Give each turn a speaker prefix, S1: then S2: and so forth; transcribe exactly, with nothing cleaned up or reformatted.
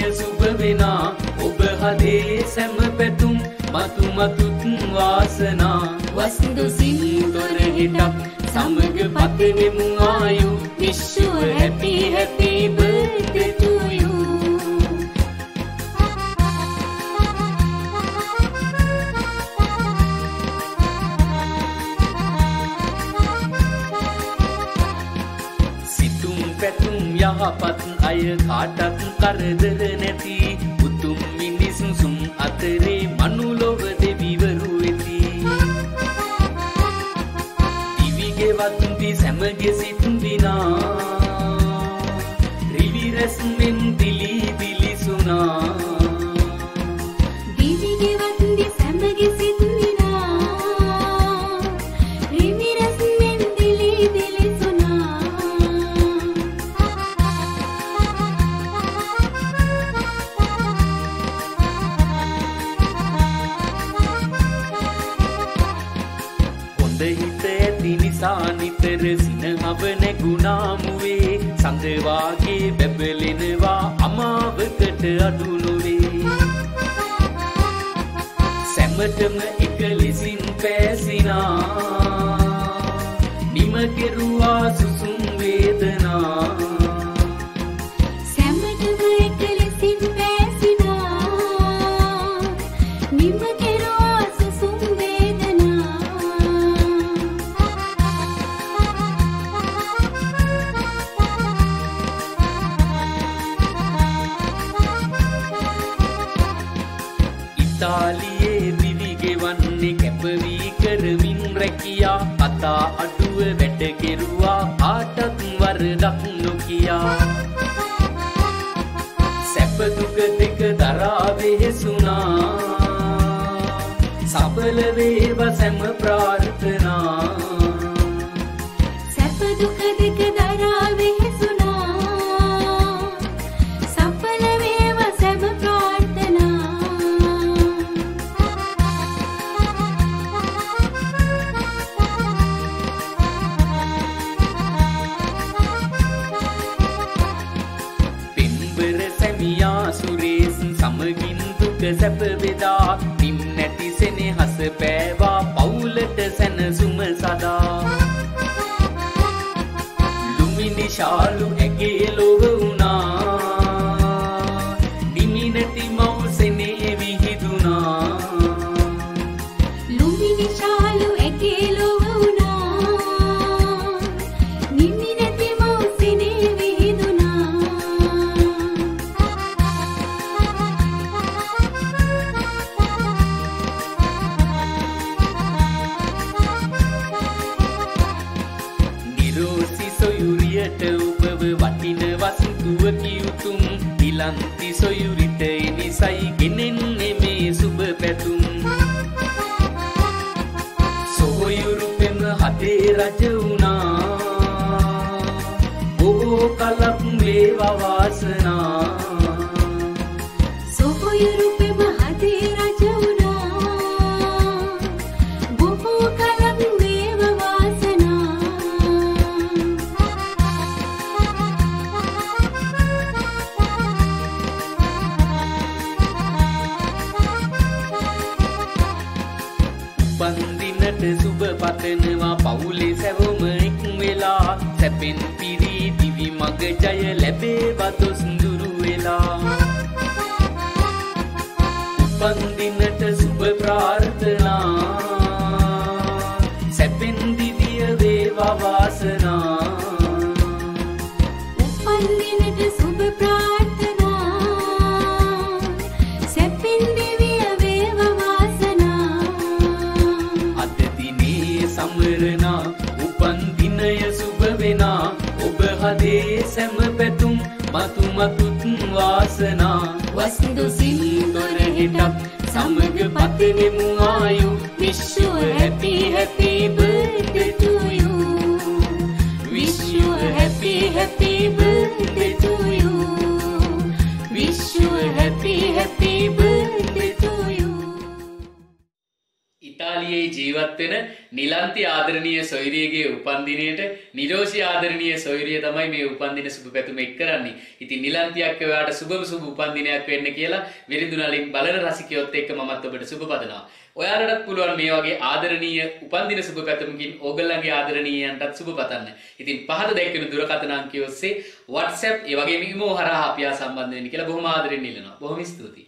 S1: සුබ වෙනා ඔබ හදේ සැම පැතුම් මතු මතුත් වාසනා වස්තු සින්දොර හිටක් සමග පතනෙමු ආයු wish you a happy happy birthday to you. සිතුම් පැතුම් යහපත් අය කාටත් කරදර නැති උතුම් මිනිසුන් අතරේ මනුලොව දෙවිවරු වෙති. දිවිගෙවත්ති සැමගේ සිත් විනා රිවි රැස්මෙන් දිලි දිලිසුනා.
S2: දිවිගෙවත්ති සැමගේ සිත් විනා රිවි රැස්මෙන් දිලි දිලිසුනා. හොඳ හිත ඇති නිසා නිතර සිනහව නැගුණාමුවේ සඳවාගේ බැබලෙනවා අමාවකට අඩු නොවේ. සැමටම එක ලෙසින් පෑසිනා නිම කෙරුවා සුසුම් වේදනා. සැමටම එක ලෙසින් පෑසිනා නිම කෙරුවා සුසුම් වේදනා.
S1: ඉතාලියේ දිවිගෙවන්නේ කැපවී කරමින් රැකියා කතා අඩුව වැඩ කෙරුවා කාටත් වරදක් නොකියා. සැප දුක දෙක දරා වෙහෙසුනා සබල වේවා සැම ප්‍රාර්ථනා.
S2: සැප දුක දෙක දරා වෙහෙසුනා සඵල වේවා සැම ප්‍රාර්ථනා.
S1: පෙම්බර සැමියා සුරේස් සමගින් දුක සැප බෙදා නිම් නැති සෙනෙහස පෑවා පවුලට සැනසුම සදා. ලුමිනි ශාලු ඇගේ ලොව වුණා නිමි නැති මව්සෙනේ විහිදුනා.
S2: ලුම්බිනි ශාලු ඇගේ ලොව වුණා නිමි නැති මව්සිනේ විහිදුනා.
S1: නිරෝසි සොයුරියට ඔබව වටින වස්තුවකි උතුම් ඉලන්ති සොයුරිට එනිසයි ගෙනෙන්නේ මේ සුබ පැතුම්. සොයුරු පෙම හදේ රජ වුණා බොහෝ කලක් වේවා වාසනා.
S2: සොහොයුරු පෙම හදේ රජ වුණා බොහෝ කලක් වේවා වාසනා.
S1: උපන්දිනට සුබ පතනවා පවුලේ සැවොම එක් වෙලා සැපෙන් පිරි දිවි මග ජය ලැබේවා දොස් දුරු වෙලා. උපන්දිනට සුබ ප්‍රාර්ථනා සැපෙන් දිවිය වේවා වාසනා.
S2: උපන්දිනට සුබ ප්‍රාර්ථනා සැපෙන් දිවිය වේවා වාසනා.
S1: අද දිනේ සමරනා උපන් දිනය සුබ වෙනා ඔබ හදේ සැම පැතුම් මතු මතුත් වාසනා. වස්තු සින්දොර හිටක් සමග පතනෙමු ආයු wish you a happy happy birthday to you. wish you a happy happy birthday to you. wish you a happy happy birthday to you. ඉතාලි අඩවියේ ජීවත් වෙන නිලන්ති ආදරණීය සොයුරියගේ උපන්දිනයට නිරෝෂි ආදරණීය සොයුරිය තමයි මේ උපන්දින සුබ පැතුම එක් කරන්නේ. ඉතින් නිලන්තියක් ඔයාට සුබම සුබ උපන්දිනයක් වෙන්න කියලා විරිඳුනලින් බලන රසිකයොත් එක්ක මමත් ඔබට සුබ පතනවා. ඔයාලටත් පුළුවන් මේ වගේ ආදරණීය උපන්දින සුබ පැතුමකින් ඕගොල්ලන්ගේ ආදරණීයයන්ටත් සුබ පතන්න. ඉතින් පහත දැක්වෙන දුරකථන අංකය ඔස්සේ WhatsApp ඒ වගේම ඊමෝ හරහා අපි ආ සම්බන්ධ වෙන්න කියලා බොහොම ආදරෙන් ඉල්ලනවා. බොහොම ස්තුතියි.